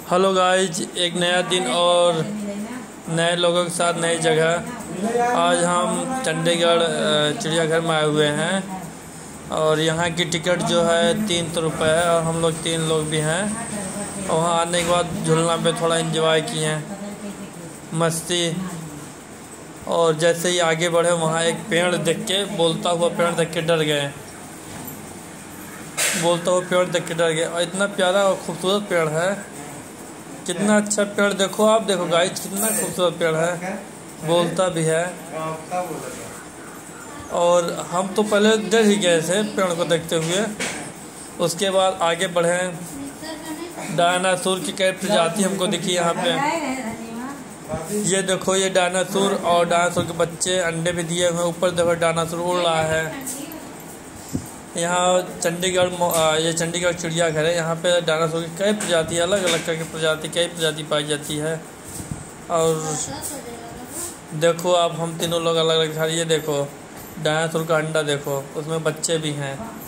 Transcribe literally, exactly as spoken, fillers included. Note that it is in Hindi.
हेलो गाइज, एक नया दिन और नए लोगों के साथ नई जगह। आज हम चंडीगढ़ चिड़ियाघर में आए हुए हैं और यहाँ की टिकट जो है तीन सौ रुपये है और हम लोग तीन लोग भी हैं। और वहाँ आने के बाद झूलना पे थोड़ा एंजॉय किए, मस्ती। और जैसे ही आगे बढ़े वहाँ एक पेड़ देख के, बोलता हुआ पेड़ देख के डर गए बोलता हुआ पेड़ देख के डर गए और इतना प्यारा और खूबसूरत पेड़ है। कितना अच्छा पेड़, देखो आप देखो गाइस, कितना खूबसूरत पेड़ है, बोलता भी है। और हम तो पहले डर ही गए थे पेड़ को देखते हुए। उसके बाद आगे बढ़े, डायनासोर की कई प्रजाति हमको दिखी यहाँ पे। ये देखो, ये डायनासोर और डायनासोर के बच्चे अंडे भी दिए हुए। ऊपर देखो डायनासोर उड़ रहा है। यहाँ चंडीगढ़, ये चंडीगढ़ चिड़ियाघर है। यहाँ पे डायनासोर की कई प्रजाति, अलग अलग तरह की प्रजाति कई प्रजाति पाई जाती है। और देखो आप, हम तीनों लोग अलग अलग। ये देखो डायनासोर का अंडा, देखो उसमें बच्चे भी हैं।